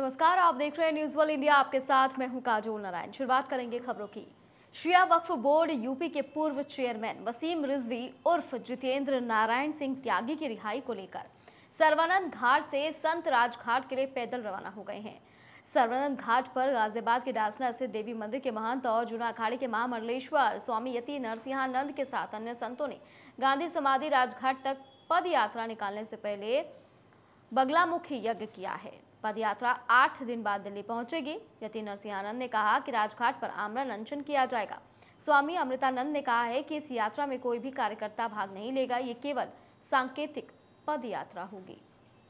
नमस्कार, आप देख रहे हैं न्यूज वर्ल्ड इंडिया। आपके साथ मैं हूं काजोल नारायण। शुरुआत करेंगे खबरों की। शिया वक्फ बोर्ड यूपी के पूर्व चेयरमैन वसीम रिजवी उर्फ जितेंद्र नारायण सिंह त्यागी की रिहाई को लेकर सर्वानंद घाट से संत राज घाट के लिए पैदल रवाना हो गए हैं। सर्वानंद घाट पर गाजियाबाद के डासना स्थित देवी मंदिर के महंत और जूना अखाड़े के महामंडलेश्वर स्वामी यति नरसिंहानंद के साथ अन्य संतों ने गांधी समाधि राजघाट तक पद यात्रा निकालने से पहले बगलामुखी यज्ञ किया है। पद यात्रा 8 दिन बाद दिल्ली पहुंचेगी। यति नरसिंहानंद ने कहा कि राजघाट पर आमरण अनशन किया जाएगा। स्वामी अमृतानंद ने कहा है कि इस यात्रा में कोई भी कार्यकर्ता भाग नहीं लेगा, ये केवल सांकेतिक पद यात्रा होगी।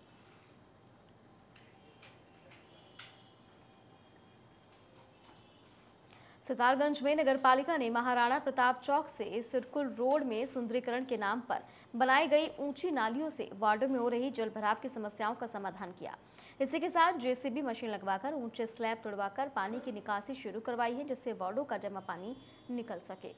सितारगंज में नगरपालिका ने महाराणा प्रताप चौक से सिरकुल रोड में सुंदरीकरण के नाम पर बनाई गई ऊंची नालियों से वार्डों में हो रही जल भराव की समस्याओं का समाधान किया। इसी के साथ जेसीबी मशीन लगवाकर ऊंचे स्लैब तुड़वाकर पानी की निकासी शुरू करवाई है, जिससे वार्डों का जमा पानी निकल सके।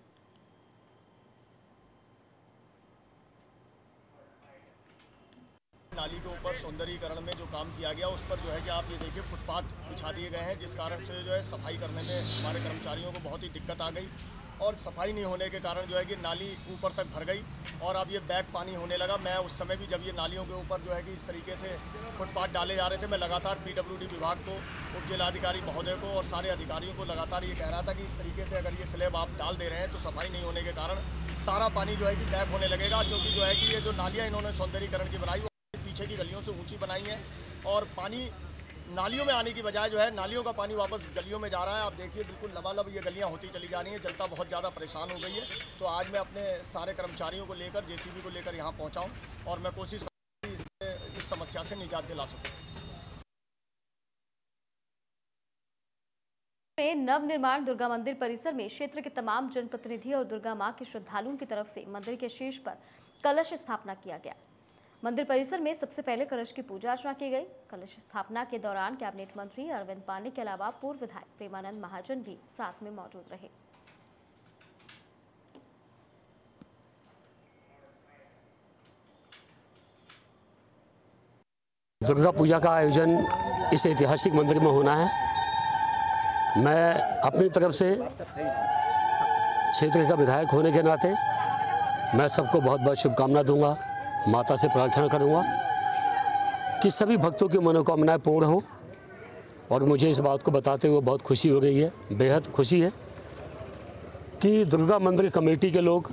नाली के ऊपर सौंदर्यीकरण में जो काम किया गया उस पर जो है कि आप ये देखिए फुटपाथ बिछा दिए गए हैं, जिस कारण से जो है सफाई करने में हमारे कर्मचारियों को बहुत ही दिक्कत आ गई और सफाई नहीं होने के कारण जो है कि नाली ऊपर तक भर गई और अब ये बैक पानी होने लगा। मैं उस समय भी जब ये नालियों के ऊपर जो है कि इस तरीके से फुटपाथ डाले जा रहे थे, मैं लगातार पीडब्ल्यूडी विभाग को, उप जिलाधिकारी महोदय को और सारे अधिकारियों को लगातार ये कह रहा था कि इस तरीके से अगर ये स्लैब आप डाल दे रहे हैं तो सफाई नहीं होने के कारण सारा पानी जो है कि बैक होने लगेगा, क्योंकि जो है कि ये जो नालियाँ इन्होंने सौंदर्यीकरण की बनाई पीछे की गलियों से ऊंची बनाई है और पानी नालियों में आने की बजाय जो है नालियों का पानी वापस गलियों में जा रहा है। आप देखिए बिल्कुल लबालब ये गलियां होती चली जा रही हैं। जनता बहुत ज़्यादा परेशान हो गई है। तो आज मैं अपने सारे कर्मचारियों को लेकर जेसीबी को लेकर यहाँ पहुँचा हूँ और मैं कोशिश करूँगा कि इस समस्या से निजात दिला सकूँ। नवनिर्माण दुर्गा मंदिर परिसर में क्षेत्र के तमाम जनप्रतिनिधि और दुर्गा मां के श्रद्धालुओं की तरफ से मंदिर के शीर्ष पर कलश स्थापना किया गया। मंदिर परिसर में सबसे पहले कलश की पूजा अर्चना की गई। कलश स्थापना के दौरान कैबिनेट मंत्री अरविंद पांडे के अलावा पूर्व विधायक प्रेमानंद महाजन भी साथ में मौजूद रहे। दुर्गा पूजा का आयोजन इस ऐतिहासिक मंदिर में होना है। मैं अपनी तरफ से क्षेत्र का विधायक होने के नाते मैं सबको बहुत बहुत शुभकामना दूंगा। माता से प्रार्थना करूंगा कि सभी भक्तों की मनोकामनाएं पूर्ण हो और मुझे इस बात को बताते हुए बहुत खुशी हो रही है, बेहद खुशी है कि दुर्गा मंदिर कमेटी के लोग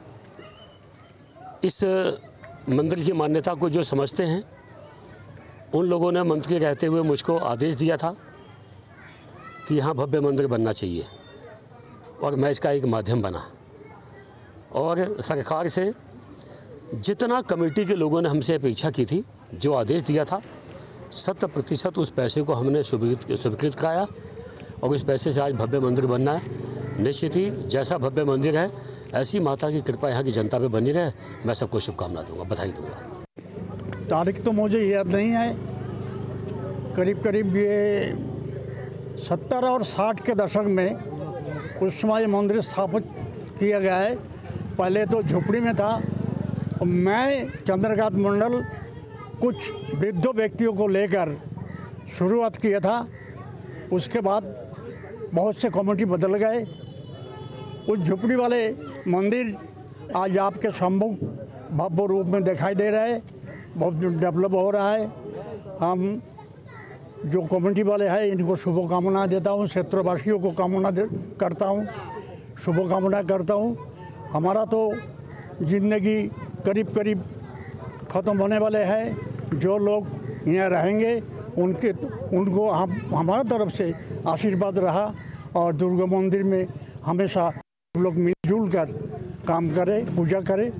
इस मंदिर की मान्यता को जो समझते हैं, उन लोगों ने मंत्री रहते हुए मुझको आदेश दिया था कि यहाँ भव्य मंदिर बनना चाहिए और मैं इसका एक माध्यम बना और सरकार से जितना कमेटी के लोगों ने हमसे अपेक्षा की थी, जो आदेश दिया था, 100% उस पैसे को हमने स्वीकृत कराया और उस पैसे से आज भव्य मंदिर बनना है। निश्चित ही जैसा भव्य मंदिर है ऐसी माता की कृपा यहाँ की जनता पे बनी रहे। मैं सबको शुभकामना दूंगा, बधाई दूंगा। तारीख तो मुझे याद नहीं है, करीब करीब ये 70 और 60 के दशक में उस समय मंदिर स्थापित किया गया है। पहले तो झोपड़ी में था। मैं चंद्रकांत मंडल कुछ वृद्ध व्यक्तियों को लेकर शुरुआत किया था। उसके बाद बहुत से कमेटी बदल गए। उस झुपड़ी वाले मंदिर आज आपके सम्मुख भव्य रूप में दिखाई दे रहा है, बहुत डेवलप हो रहा है। हम जो कमेटी वाले हैं इनको शुभकामना देता हूँ, क्षेत्रवासियों को करता हूँ, शुभकामना करता हूँ। हमारा तो जिंदगी करीब करीब ख़त्म होने वाले हैं। जो लोग यहाँ रहेंगे उनको हमारा तरफ से आशीर्वाद रहा और दुर्गा मंदिर में हमेशा लोग मिलजुल कर काम करें, पूजा करें।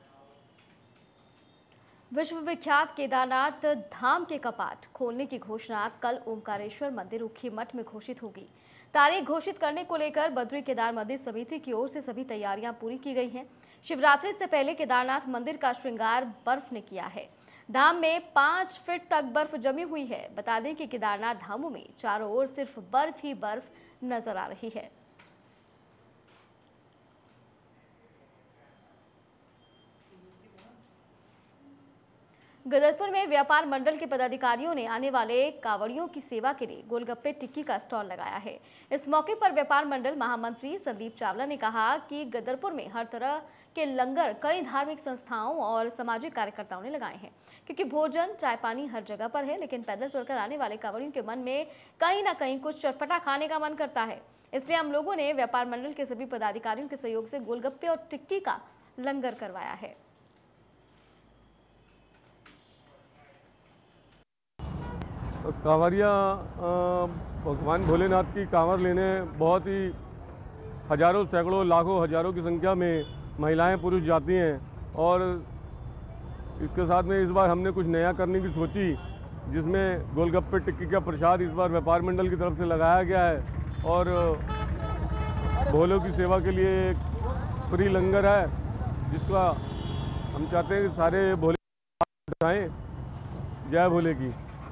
विश्व विख्यात केदारनाथ धाम के कपाट खोलने की घोषणा कल ओमकारेश्वर मंदिर उखी मठ में घोषित होगी। तारीख घोषित करने को लेकर बद्री केदार मंदिर समिति की ओर से सभी तैयारियां पूरी की गई हैं। शिवरात्रि से पहले केदारनाथ मंदिर का श्रृंगार बर्फ ने किया है। धाम में 5 फीट तक बर्फ जमी हुई है। बता दें कि केदारनाथ धामों में चारों ओर सिर्फ बर्फ ही बर्फ नजर आ रही है। गदरपुर में व्यापार मंडल के पदाधिकारियों ने आने वाले कांवड़ियों की सेवा के लिए गोलगप्पे टिक्की का स्टॉल लगाया है। इस मौके पर व्यापार मंडल महामंत्री संदीप चावला ने कहा कि गदरपुर में हर तरह के लंगर कई धार्मिक संस्थाओं और सामाजिक कार्यकर्ताओं ने लगाए हैं, क्योंकि भोजन चाय पानी हर जगह पर है, लेकिन पैदल चलकर आने वाले कांवड़ियों के मन में कहीं ना कहीं कुछ चटपटा खाने का मन करता है। इसलिए हम लोगों ने व्यापार मंडल के सभी पदाधिकारियों के सहयोग से गोलगप्पे और टिक्की का लंगर करवाया है। कांवरिया भगवान भोलेनाथ की कांवर लेने बहुत ही हजारों सैकड़ों लाखों हजारों की संख्या में महिलाएं पुरुष जाती हैं, और इसके साथ में इस बार हमने कुछ नया करने की सोची, जिसमें गोलगप्पे टिक्की का प्रसाद इस बार व्यापार मंडल की तरफ से लगाया गया है और भोलों की सेवा के लिए एक फ्री लंगर है, जिसका हम चाहते हैं कि सारे भोले जाएं। जय भोले की।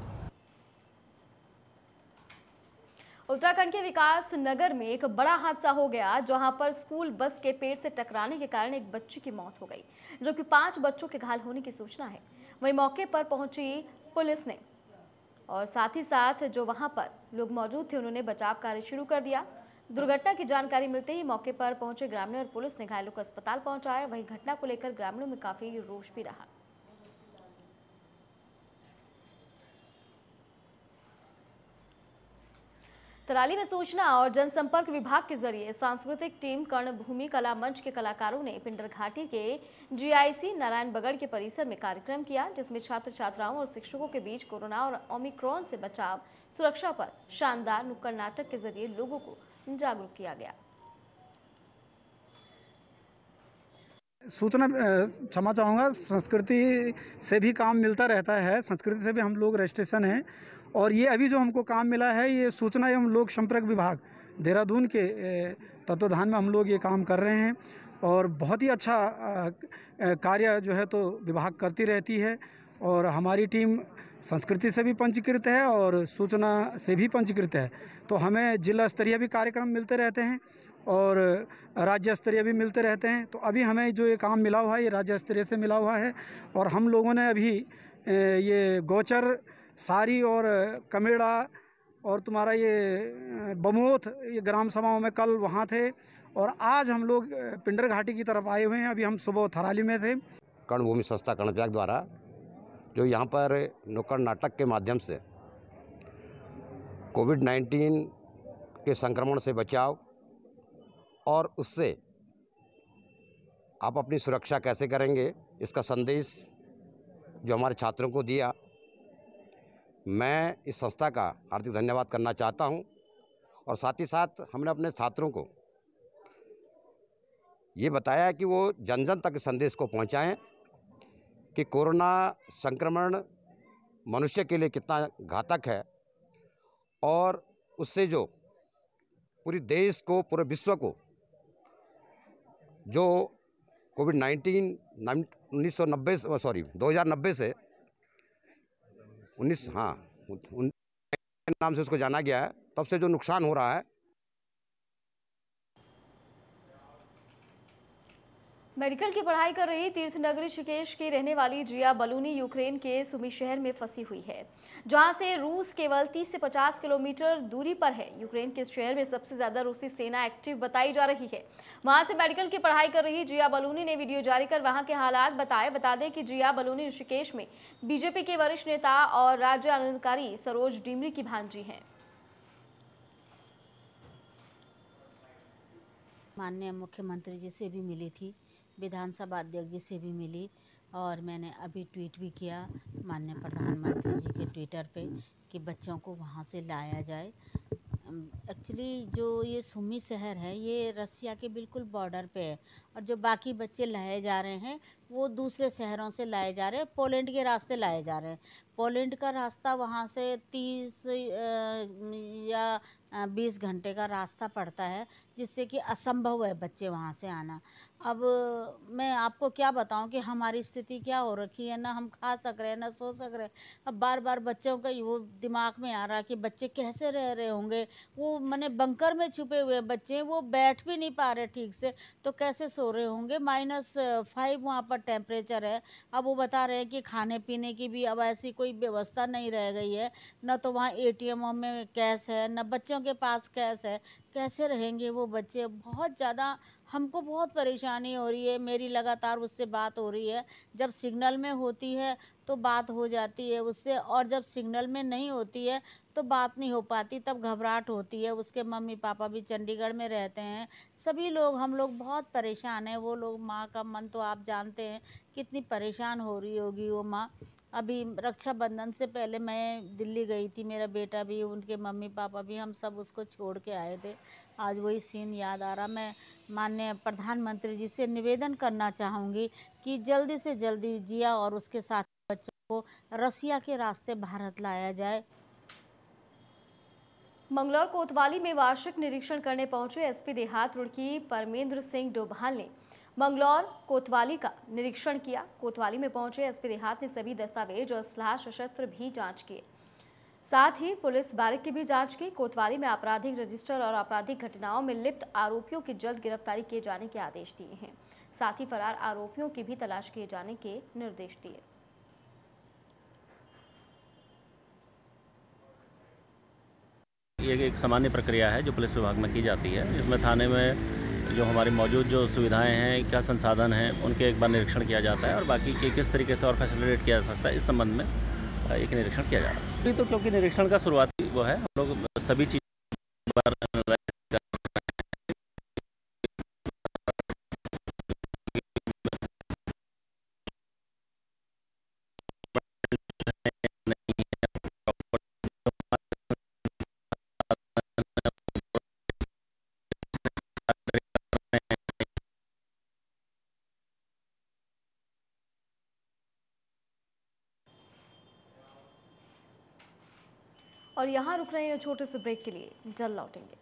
उत्तराखंड के विकास नगर में एक बड़ा हादसा हो गया, जहां पर स्कूल बस के पेड़ से टकराने के कारण एक बच्ची की मौत हो गई, जबकि 5 बच्चों के घायल होने की सूचना है। वहीं मौके पर पहुंची पुलिस ने और साथ ही साथ जो वहां पर लोग मौजूद थे उन्होंने बचाव कार्य शुरू कर दिया। दुर्घटना की जानकारी मिलते ही मौके पर पहुंचे ग्रामीणों और पुलिस ने घायलों को अस्पताल पहुंचाया। वहीं घटना को लेकर ग्रामीणों में काफी रोष भी रहा। तराली में सूचना और जनसंपर्क विभाग के जरिए सांस्कृतिक टीम कर्णभूमि कला मंच के कलाकारों ने पिंडर घाटी के जीआईसी नारायण बगड़ के परिसर में कार्यक्रम किया, जिसमें छात्र छात्राओं और शिक्षकों के बीच कोरोना और ओमिक्रॉन से बचाव सुरक्षा पर शानदार नुक्कड़ नाटक के जरिए लोगों को जागरूक किया गया। सूचना क्षमा चाहूँगा, संस्कृति से भी काम मिलता रहता है, संस्कृति से भी हम लोग रजिस्ट्रेशन हैं, और ये अभी जो हमको काम मिला है ये सूचना एवं लोक संपर्क विभाग देहरादून के तत्वाधान में हम लोग ये काम कर रहे हैं, और बहुत ही अच्छा कार्य जो है तो विभाग करती रहती है। और हमारी टीम संस्कृति से भी पंजीकृत है और सूचना से भी पंजीकृत है, तो हमें जिला स्तरीय भी कार्यक्रम मिलते रहते हैं और राज्य स्तरीय भी मिलते रहते हैं। तो अभी हमें जो ये काम मिला हुआ है ये राज्य स्तरीय से मिला हुआ है, और हम लोगों ने अभी ये गोचर, सारी और कमेड़ा और तुम्हारा ये बमोथ, ये ग्राम सभाओं में कल वहाँ थे, और आज हम लोग पिंडर घाटी की तरफ आए हुए हैं। अभी हम सुबह थराली में थे। कर्णभूमि संस्था कर्णव्याग द्वारा जो यहाँ पर नुक्कड़ नाटक के माध्यम से कोविड-19 के संक्रमण से बचाव और उससे आप अपनी सुरक्षा कैसे करेंगे, इसका संदेश जो हमारे छात्रों को दिया, मैं इस संस्था का हार्दिक धन्यवाद करना चाहता हूं। और साथ ही साथ हमने अपने छात्रों को ये बताया कि वो जन जन तक संदेश को पहुंचाएं कि कोरोना संक्रमण मनुष्य के लिए कितना घातक है, और उससे जो पूरी देश को, पूरे विश्व को जो कोविड-19 2090 से 19 नाम से उसको जाना गया है, तब से जो नुकसान हो रहा है। मेडिकल की पढ़ाई कर रही तीर्थनगरी ऋषिकेश की रहने वाली जिया बलूनी यूक्रेन के सुमी शहर में फंसी हुई है, जहां से रूस केवल 30 से 50 किलोमीटर दूरी पर है। यूक्रेन के इस शहर में सबसे ज्यादा रूसी सेना एक्टिव बताई जा रही है। वहां से मेडिकल की पढ़ाई कर रही जिया बलूनी ने वीडियो जारी कर वहां के हालात बताए। बता दें कि जिया बलूनी ऋषिकेश में बीजेपी के वरिष्ठ नेता और राज्य आनंदकारी सरोज डिमरी की भांजी हैं। माननीय मुख्यमंत्री जी से भी मिली थी, विधानसभा अध्यक्ष जी से भी मिली, और मैंने अभी ट्वीट भी किया माननीय प्रधानमंत्री जी के ट्विटर पे कि बच्चों को वहाँ से लाया जाए। एक्चुअली जो ये सुमी शहर है ये रसिया के बिल्कुल बॉर्डर पे है, और जो बाकी बच्चे लाए जा रहे हैं वो दूसरे शहरों से लाए जा रहे हैं, पोलैंड के रास्ते लाए जा रहे हैं। पोलैंड का रास्ता वहाँ से 30 या 20 घंटे का रास्ता पड़ता है, जिससे कि असंभव है बच्चे वहाँ से आना। अब मैं आपको क्या बताऊं कि हमारी स्थिति क्या हो रखी है, ना हम खा सक रहे हैं ना सो सक रहे हैं। अब बार बार बच्चों का वो दिमाग में आ रहा है कि बच्चे कैसे रह रहे होंगे, वो माने बंकर में छुपे हुए बच्चे, वो बैठ भी नहीं पा रहे ठीक से, तो कैसे सो रहे होंगे। -5 वहाँ पर टेम्परेचर है। अब वो बता रहे हैं कि खाने पीने की भी अब ऐसी कोई व्यवस्था नहीं रह गई है, न तो वहाँ ATM में कैश है, न बच्चों के पास कैश है। कैसे रहेंगे वो बच्चे। बहुत ज़्यादा हमको बहुत परेशानी हो रही है। मेरी लगातार उससे बात हो रही है। जब सिग्नल में होती है तो बात हो जाती है उससे, और जब सिग्नल में नहीं होती है तो बात नहीं हो पाती, तब घबराहट होती है। उसके मम्मी पापा भी चंडीगढ़ में रहते हैं। सभी लोग, हम लोग बहुत परेशान हैं। वो लोग, माँ का मन तो आप जानते हैं कितनी परेशान हो रही होगी वो माँ। अभी रक्षाबंधन से पहले मैं दिल्ली गई थी, मेरा बेटा भी, उनके मम्मी पापा भी, हम सब उसको छोड़ के आए थे। आज वही सीन याद आ रहा। मैं माननीय प्रधानमंत्री जी से निवेदन करना चाहूँगी कि जल्दी से जल्दी जिया और उसके साथ बच्चों को रसिया के रास्ते भारत लाया जाए। मंगलौर कोतवाली में वार्षिक निरीक्षण करने पहुंचे SP देहात रुड़की परमेंद्र सिंह डोभाल ने मंगलौर कोतवाली का निरीक्षण किया। कोतवाली में पहुंचे SP देहात ने सभी दस्तावेज और असलाह शस्त्र भी जांच किए, साथ ही पुलिस बारिक की भी जांच की। कोतवाली में आपराधिक रजिस्टर और आपराधिक घटनाओं में लिप्त आरोपियों की जल्द गिरफ्तारी किए जाने के आदेश दिए हैं। साथ ही फरार आरोपियों की भी तलाश किए जाने के निर्देश दिए। ये एक सामान्य प्रक्रिया है जो पुलिस विभाग में की जाती है। इसमें थाने में जो हमारी मौजूद जो सुविधाएं हैं, क्या संसाधन हैं, उनके एक बार निरीक्षण किया जाता है और बाकी के किस तरीके से और फैसिलिटेट किया जा सकता है, इस संबंध में एक निरीक्षण किया जा रहा है। अभी तो क्योंकि निरीक्षण का शुरुआती वो है, हम लोग सभी चीज़ और यहाँ रुक रहे हैं छोटे से ब्रेक के लिए, जल्द लौटेंगे।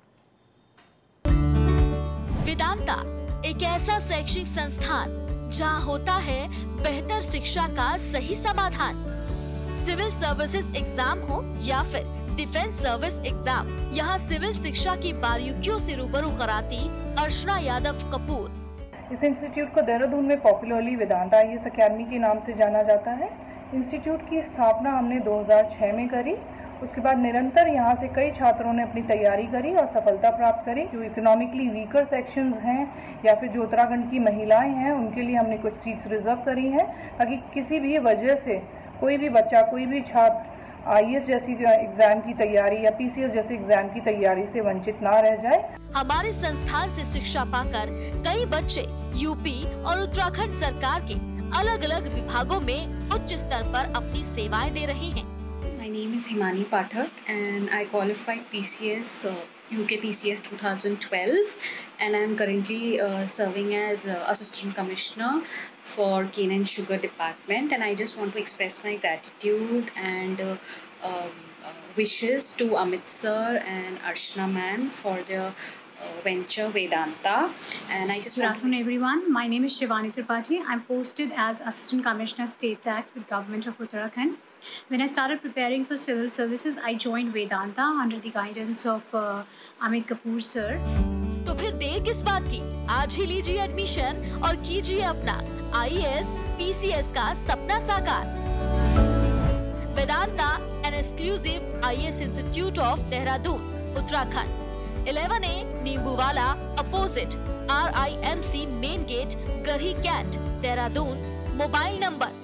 वेदांता एक ऐसा शैक्षिक संस्थान जहाँ होता है बेहतर शिक्षा का सही समाधान। सिविल सर्विसेज एग्जाम हो या फिर डिफेंस सर्विस एग्जाम, यहाँ सिविल शिक्षा की बारीकियों से रूबरू कराती अर्चना यादव कपूर। इस इंस्टीट्यूट को देहरादून में पॉपुलरली वेदांता IAS अकेडमी के नाम से जाना जाता है। इंस्टीट्यूट की स्थापना हमने 2006 में करी। उसके बाद निरंतर यहाँ से कई छात्रों ने अपनी तैयारी करी और सफलता प्राप्त करी। जो इकोनॉमिकली वीकर सेक्शंस हैं या फिर जो उत्तराखंड की महिलाएं हैं, उनके लिए हमने कुछ सीट्स रिजर्व करी हैं, ताकि किसी भी वजह से कोई भी बच्चा, कोई भी छात्र IAS जैसी एग्जाम की तैयारी या PCS जैसे एग्जाम की तैयारी से वंचित ना रह जाए। हमारे संस्थान से शिक्षा पाकर कई बच्चे यूपी और उत्तराखंड सरकार के अलग अलग विभागों में उच्च स्तर पर अपनी सेवाएं दे रहे हैं। My name is Himani Pathak and I qualified PCS, UK PCS 2012, and I'm currently serving as Assistant Commissioner for Cane and Sugar Department, and I just want to express my gratitude and wishes to Amit sir and Archana ma'am for their venture Vedanta. And I just Good afternoon everyone. My name is Shivani Tripathi. I'm posted as Assistant Commissioner State Tax with Government of Uttarakhand. When I started preparing for civil services, I joined Vedanta under the guidance of Amit Kapoor sir. तो फिर देर किस बात की, आज ही लीजिए admission और कीजिए अपना IAS PCS का सपना साकार। Vedanta an exclusive IAS institute of Dehradun, Uttarakhand. 11A Nimbuwala opposite RIMC main gate, Garhi cantt, Dehradun. Mobile number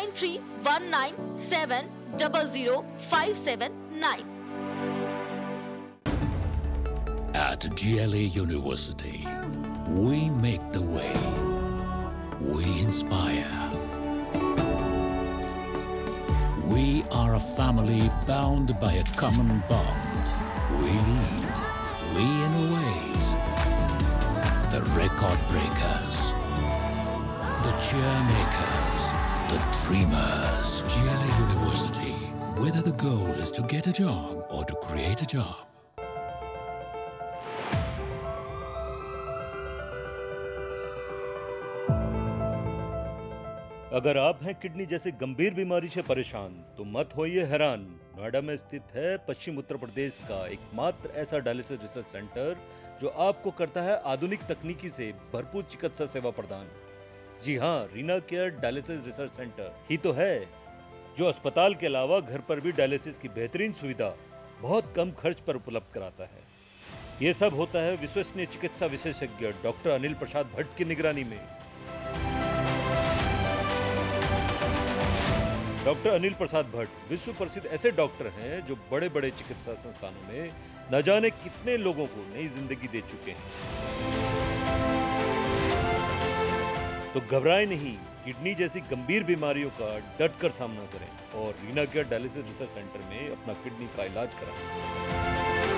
9319700579। At GLA University, we make the way. We inspire. We are a family bound by a common bond. We lead. We innovate. The record breakers. The cheer makers. The dreamers. GLA University. Whether the goal is to get a job or to create a job, अगर आप हैं kidney जैसी गंभीर बीमारी से परेशान तो मत होइए हैरान। नोएडा में स्थित है पश्चिम उत्तर प्रदेश का एकमात्र ऐसा डायलिसिस रिसर्च सेंटर जो आपको करता है आधुनिक तकनीकी से भरपूर चिकित्सा सेवा प्रदान। जी हाँ, Reena care dialysis research centre ही तो है जो अस्पताल के अलावा घर पर भी डायलिसिस की बेहतरीन सुविधा बहुत कम खर्च पर उपलब्ध कराता है। ये सब होता है विश्वसनीय चिकित्सा विशेषज्ञ डॉक्टर अनिल प्रसाद भट्ट की निगरानी में। डॉक्टर अनिल प्रसाद भट्ट विश्व प्रसिद्ध ऐसे डॉक्टर हैं जो बड़े बड़े चिकित्सा संस्थानों में न जाने कितने लोगों को नई जिंदगी दे चुके हैं। तो घबराएं नहीं, किडनी जैसी गंभीर बीमारियों का डटकर सामना करें और Reena care dialysis research centre में अपना किडनी का इलाज कराएं।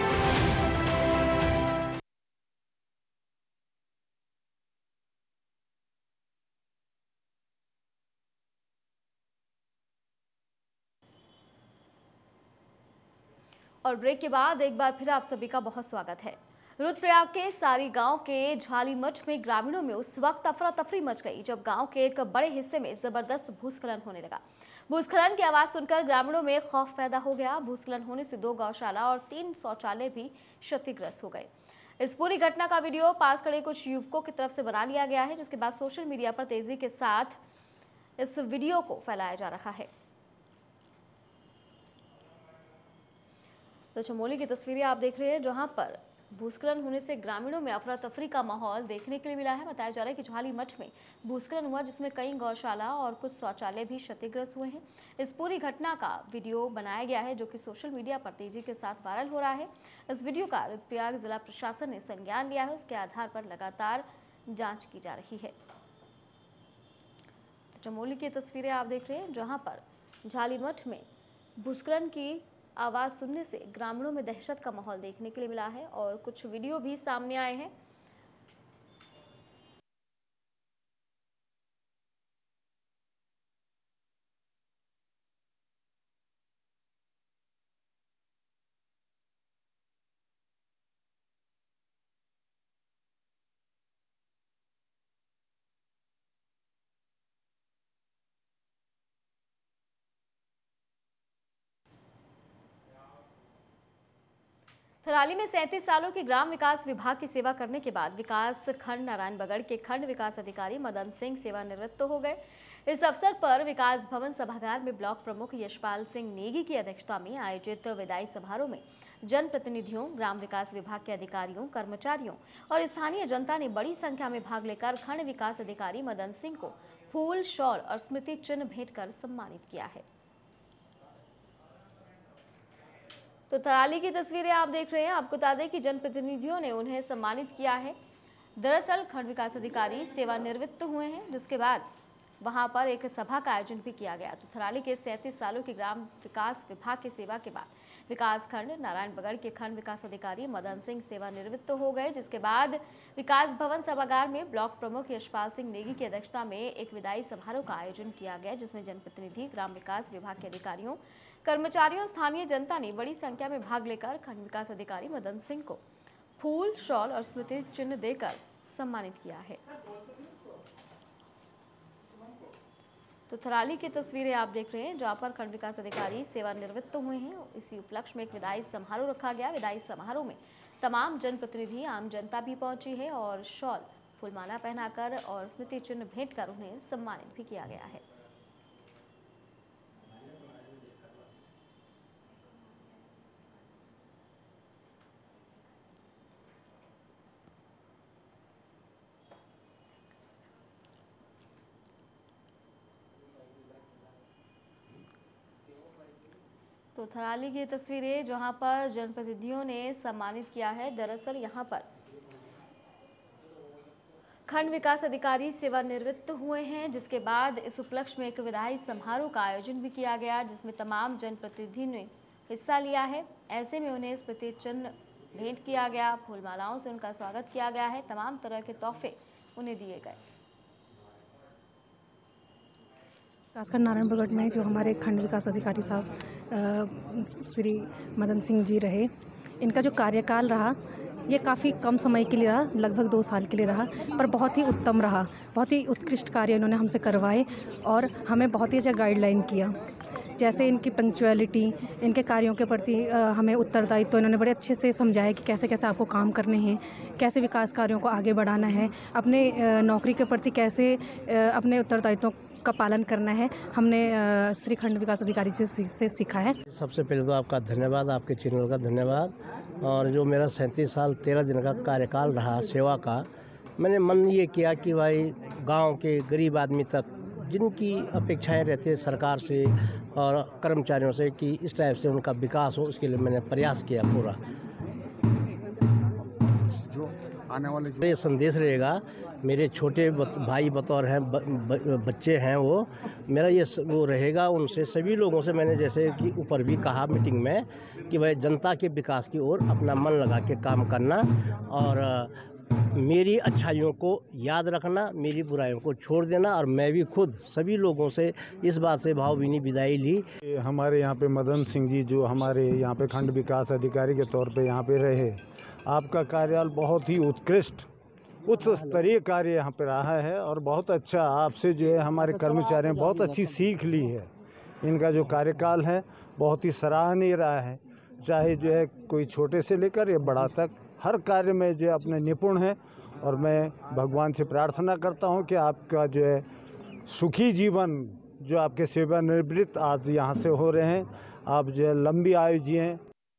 और ब्रेक के बाद एक बार फिर आप सभी का बहुत स्वागत है। रुद्रप्रयाग के सारी गांव के झालीमठ में ग्रामीणों में उस वक्त अफरा तफरी मच गई जब गांव के एक बड़े हिस्से में जबरदस्त भूस्खलन होने लगा। भूस्खलन की आवाज सुनकर ग्रामीणों में खौफ पैदा हो गया। भूस्खलन होने से 2 गौशाला और 3 शौचालय भी क्षतिग्रस्त हो गए। इस पूरी घटना का वीडियो पास खड़े कुछ युवकों की तरफ से बना लिया गया है, जिसके बाद सोशल मीडिया पर तेजी के साथ इस वीडियो को फैलाया जा रहा है। तो चमोली की तस्वीरें आप देख रहे हैं, जहां पर भूस्खलन होने से ग्रामीणों में अफरा तफरी का माहौल देखने के लिए मिला है। बताया जा रहा है कि झालीमठ में भूस्खलन हुआ जिसमें कई गौशाला और कुछ शौचालय भी क्षतिग्रस्त हुए हैं। इस पूरी घटना का वीडियो बनाया गया है जो कि सोशल मीडिया पर तेजी के साथ वायरल हो रहा है। इस वीडियो का रुद्रप्रयाग जिला प्रशासन ने संज्ञान लिया है, उसके आधार पर लगातार जाँच की जा रही है। तो चमोली की तस्वीरें आप देख रहे हैं, जहाँ पर झालीमठ में भूस्खलन की आवाज़ सुनने से ग्रामीणों में दहशत का माहौल देखने के लिए मिला है और कुछ वीडियो भी सामने आए हैं। थराली में 37 सालों के ग्राम विकास विभाग की सेवा करने के बाद विकास खंड नारायणबगड़ के खंड विकास अधिकारी मदन सिंह सेवानिवृत्त हो गए। इस अवसर पर विकास भवन सभागार में ब्लॉक प्रमुख यशपाल सिंह नेगी की अध्यक्षता में आयोजित विदाई समारोह में जनप्रतिनिधियों, ग्राम विकास विभाग के अधिकारियों, कर्मचारियों और स्थानीय जनता ने बड़ी संख्या में भाग लेकर खंड विकास अधिकारी मदन सिंह को फूल, शॉल और स्मृति चिन्ह भेंट कर सम्मानित किया है। तो थराली की तस्वीरें आप देख रहे हैं। आपको बता दें कि जनप्रतिनिधियों ने उन्हें सम्मानित किया है। दरअसल खंड विकास अधिकारी सेवानिवृत्त हुए हैं, जिसके बाद वहां पर एक सभा का आयोजन भी किया गया। तो थराली के 37 सालों के ग्राम विकास विभाग की सेवा के बाद विकास खंड नारायणबगड़ के खंड विकास अधिकारी मदन सिंह सेवानिवृत्त हो गए, जिसके बाद विकास भवन सभागार में ब्लॉक प्रमुख यशपाल सिंह नेगी की अध्यक्षता में एक विदाई समारोह का आयोजन किया गया, जिसमें जनप्रतिनिधि, ग्राम विकास विभाग के अधिकारियों, कर्मचारियों, स्थानीय जनता ने बड़ी संख्या में भाग लेकर खंड विकास अधिकारी मदन सिंह को फूल, शॉल और स्मृति चिन्ह देकर सम्मानित किया है। तो थराली की तस्वीरें आप देख रहे हैं, जहाँ पर खंड विकास अधिकारी सेवानिवृत्त हुए हैं। इसी उपलक्ष्य में एक विदाई समारोह रखा गया। विदाई समारोह में तमाम जनप्रतिनिधि, आम जनता भी पहुंची है और शॉल, फूलमाला पहनाकर और स्मृति चिन्ह भेंट कर उन्हें सम्मानित भी किया गया है। तो थराली की तस्वीरें, जहां पर जनप्रतिनिधियों ने सम्मानित किया है। दरअसल यहां पर खंड विकास अधिकारी सेवानिवृत्त हुए हैं, जिसके बाद इस उपलक्ष्य में एक विदाई समारोह का आयोजन भी किया गया, जिसमें तमाम जनप्रतिनिधियों ने हिस्सा लिया है। ऐसे में उन्हें स्मृति चिन्ह भेंट किया गया, फूलमालाओं से उनका स्वागत किया गया है, तमाम तरह के तोहफे उन्हें दिए गए। विकासखंड नारायणबगड़ में जो हमारे खंड विकास अधिकारी साहब श्री मदन सिंह जी रहे, इनका जो कार्यकाल रहा ये काफ़ी कम समय के लिए रहा, लगभग 2 साल के लिए रहा, पर बहुत ही उत्तम रहा। बहुत ही उत्कृष्ट कार्य इन्होंने हमसे करवाए और हमें बहुत ही अच्छा गाइडलाइन किया। जैसे इनकी पंक्चुअलिटी, इनके कार्यों के प्रति हमें उत्तरदायित्व, इन्होंने बड़े अच्छे से समझाया कि कैसे कैसे आपको काम करने हैं, कैसे विकास कार्यों को आगे बढ़ाना है, अपने नौकरी के प्रति कैसे अपने उत्तरदायित्वों का पालन करना है। हमने श्री खंड विकास अधिकारी से सीखा है। सबसे पहले तो आपका धन्यवाद, आपके चैनल का धन्यवाद। और जो मेरा 37 साल 13 दिन का कार्यकाल रहा सेवा का, मैंने मन ये किया कि भाई गांव के गरीब आदमी तक जिनकी अपेक्षाएं रहती है सरकार से और कर्मचारियों से कि इस टाइप से उनका विकास हो, उसके लिए मैंने प्रयास किया पूरा। जो आने वाले ये संदेश रहेगा, मेरे छोटे भाई बतौर हैं, बच्चे हैं, वो मेरा ये वो रहेगा उनसे, सभी लोगों से मैंने जैसे कि ऊपर भी कहा मीटिंग में कि भाई जनता के विकास की ओर अपना मन लगा के काम करना और मेरी अच्छाइयों को याद रखना, मेरी बुराइयों को छोड़ देना। और मैं भी खुद सभी लोगों से इस बात से भावभीनी विदाई ली। हमारे यहाँ पे मदन सिंह जी जो हमारे यहाँ पे खंड विकास अधिकारी के तौर पे यहाँ पे रहे, आपका कार्यालय बहुत ही उत्कृष्ट उच्च स्तरीय कार्य यहाँ पे रहा है और बहुत अच्छा आपसे जो है हमारे कर्मचारियों ने बहुत अच्छी सीख ली है। इनका जो कार्यकाल है बहुत ही सराहनीय रहा है, चाहे जो है कोई छोटे से लेकर या बड़ा तक हर कार्य में जो है अपने निपुण है। और मैं भगवान से प्रार्थना करता हूँ कि आपका जो है सुखी जीवन, जो आपके सेवानिवृत्त आज यहाँ से हो रहे हैं, आप जो है लंबी आयु जिएं।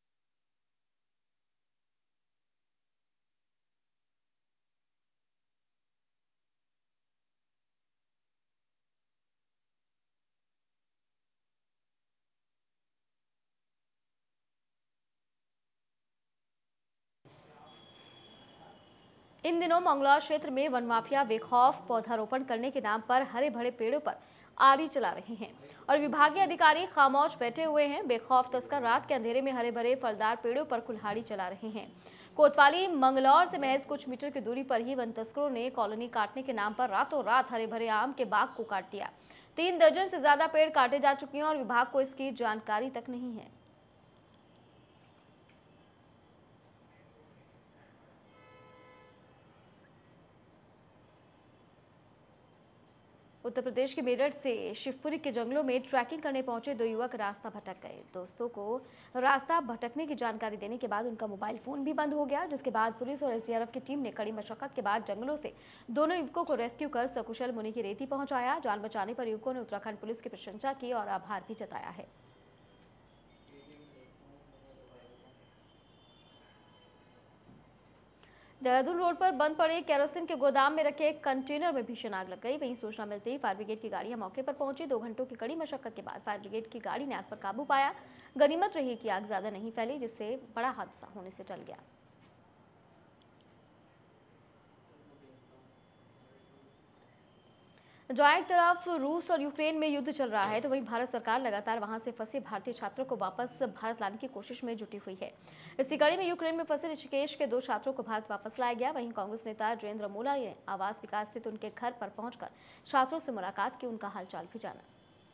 इन दिनों मंगलौर क्षेत्र में वन माफिया बेखौफ पौधारोपण करने के नाम पर हरे भरे पेड़ों पर आरी चला रहे हैं और विभागीय अधिकारी खामोश बैठे हुए हैं। बेखौफ तस्कर रात के अंधेरे में हरे भरे फलदार पेड़ों पर कुल्हाड़ी चला रहे हैं। कोतवाली मंगलौर से महज कुछ मीटर की दूरी पर ही वन तस्करों ने कॉलोनी काटने के नाम पर रातों रात हरे भरे आम के बाग को काट दिया। 3 दर्जन से ज्यादा पेड़ काटे जा चुके हैं और विभाग को इसकी जानकारी तक नहीं है। उत्तर प्रदेश के मेरठ से शिवपुरी के जंगलों में ट्रैकिंग करने पहुंचे 2 युवक रास्ता भटक गए। दोस्तों को रास्ता भटकने की जानकारी देने के बाद उनका मोबाइल फोन भी बंद हो गया, जिसके बाद पुलिस और एसडीआरएफ की टीम ने कड़ी मशक्कत के बाद जंगलों से दोनों युवकों को रेस्क्यू कर सकुशल मुनि की रेती पहुंचाया। जान बचाने पर युवकों ने उत्तराखंड पुलिस की प्रशंसा की और आभार भी जताया है। देहरादून रोड पर बंद पड़े केरोसिन के गोदाम में रखे एक कंटेनर में भीषण आग लग गई। वहीं सूचना मिलते ही फायर ब्रिगेड की गाड़ियां मौके पर पहुंची। 2 घंटों की कड़ी मशक्कत के बाद फायर ब्रिगेड की गाड़ी ने आग पर काबू पाया। गनीमत रही कि आग ज्यादा नहीं फैली, जिससे बड़ा हादसा होने से टल गया। जहाँ एक तरफ रूस और यूक्रेन में युद्ध चल रहा है, तो वहीं भारत सरकार लगातार वहां से फंसे भारतीय छात्रों को वापस भारत लाने की कोशिश में जुटी हुई है। इसी कड़ी में यूक्रेन में फंसे ऋषिकेश के 2 छात्रों को भारत वापस लाया गया। वहीं कांग्रेस नेता जयेंद्र मोला ने आवास विकास स्थित उनके घर पर पहुंचकर छात्रों से मुलाकात की, उनका हालचाल भी जाना।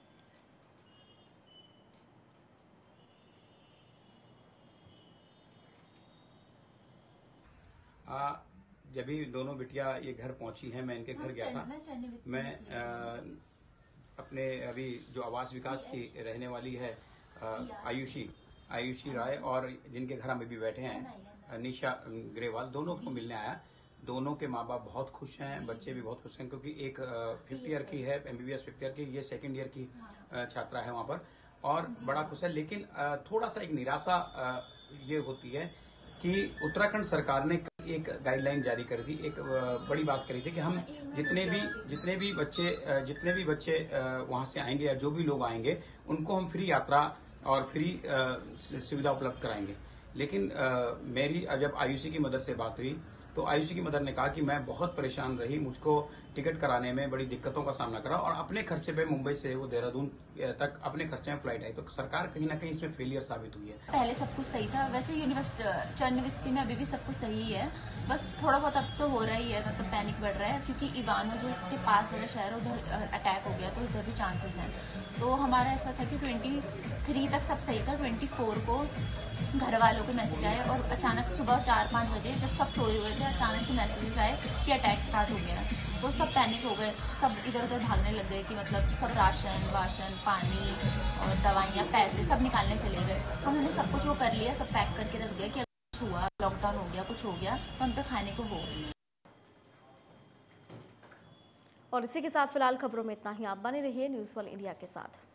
जब भी दोनों बिटिया ये घर पहुंची हैं, मैं इनके घर गया था। मैं अपने अभी जो आवास विकास की रहने वाली है आयुषी राय और जिनके घर हम अभी बैठे हैं निशा ग्रेवाल, दोनों को मिलने आया। दोनों के माँ बाप बहुत खुश हैं, बच्चे भी बहुत खुश हैं, क्योंकि एक 5th ईयर की है, MBBS 5th ईयर की, ये 2nd ईयर की छात्रा है वहाँ पर, और बड़ा खुश है। लेकिन थोड़ा सा एक निराशा ये होती है कि उत्तराखंड सरकार ने एक गाइडलाइन जारी करी थी, एक बड़ी बात करी थी कि हम जितने भी बच्चे वहां से आएंगे या जो भी लोग आएंगे उनको हम फ्री यात्रा और फ्री सुविधा उपलब्ध कराएंगे। लेकिन मेरी जब आयुषी की मदर से बात हुई तो आयुषी की मदर ने कहा कि मैं बहुत परेशान रही, मुझको टिकट कराने में बड़ी दिक्कतों का सामना करा और अपने खर्चे पे मुंबई से वो देहरादून तक अपने खर्चे में फ्लाइट आई। तो सरकार कहीं ना कहीं इसमें फेलियर साबित हुई है। पहले सब कुछ सही था, वैसे यूनिवर्सिटी में अभी भी सब कुछ सही है, बस थोड़ा बहुत अब तो हो रहा ही है, मतलब पैनिक बढ़ रहा है क्योंकि इवानो जो उसके पास वाला शहर है उधर अटैक हो गया, तो उधर भी चांसेस हैं। तो हमारा ऐसा था कि 23 तक सब सही था, 24 को घर वालों के मैसेज आए और अचानक सुबह 4-5 बजे जब सब सोए हुए थे अचानक से मैसेजेस आए कि अटैक स्टार्ट हो गया। तो सब पैनिक हो गए, सब इधर उधर भागने लग गए कि मतलब सब राशन वाशन पानी और दवाइयाँ पैसे सब निकालने चले गए। तो हमने सब कुछ वो कर लिया, सब पैक करके रख दिया कि अगर कुछ हुआ, लॉकडाउन हो गया, कुछ हो गया तो हम पे खाने को हो। और इसी के साथ फिलहाल खबरों में इतना ही। आप बने रहिए न्यूज़ वर्ल्ड इंडिया के साथ।